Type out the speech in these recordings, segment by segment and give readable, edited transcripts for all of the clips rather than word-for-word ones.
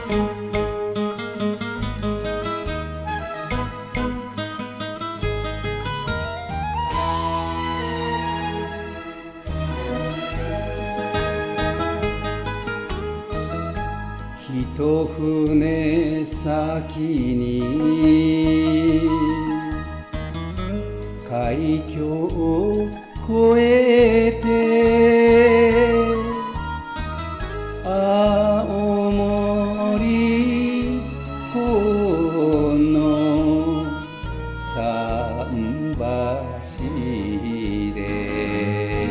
一船先に海峡を越えて青森港の桟橋で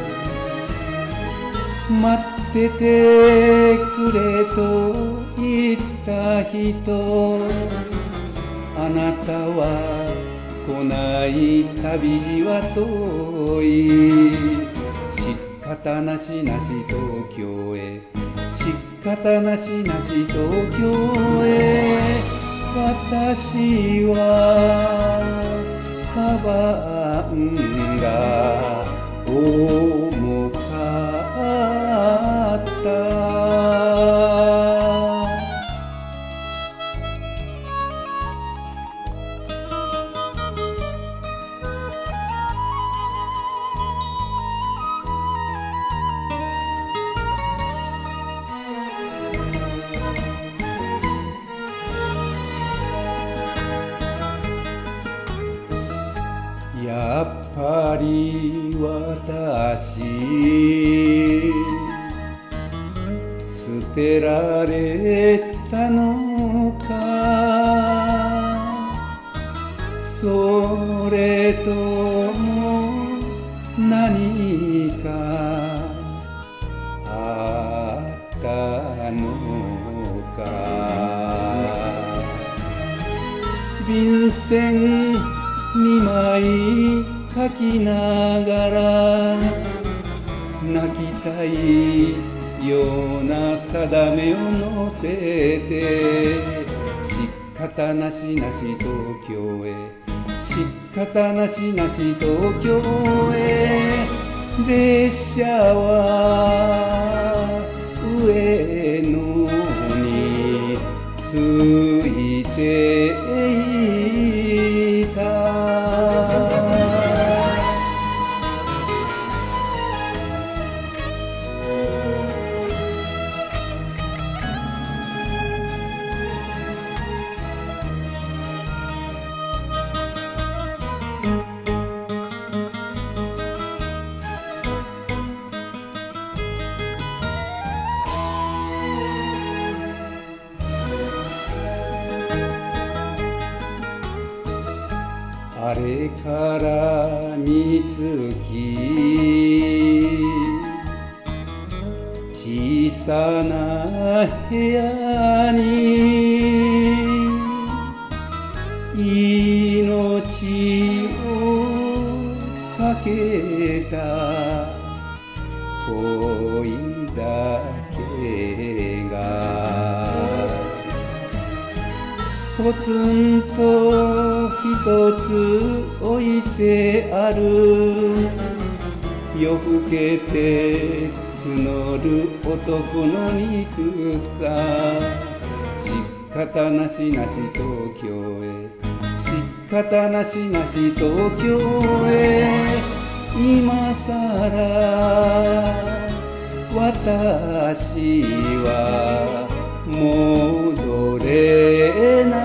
待っててくれと言った人、あなたは来ない旅路は遠い。仕方なしなし東京へ、仕方なしなし東京へ。私はカバンが重かった。やっぱり私捨てられたのか、それとも何かあったのか。便箋2枚書きながら泣きたいような定めを乗せて、仕方なしなし東京へ、仕方なしなし東京へ。列車は上野に着いていた。あれから三月、小さな部屋に命をかけた恋だけがポツンと一つ置いてある。夜更けて募る男の憎さ。仕方なしなし東京へ、仕方なしなし東京へ。今さら私は戻れない。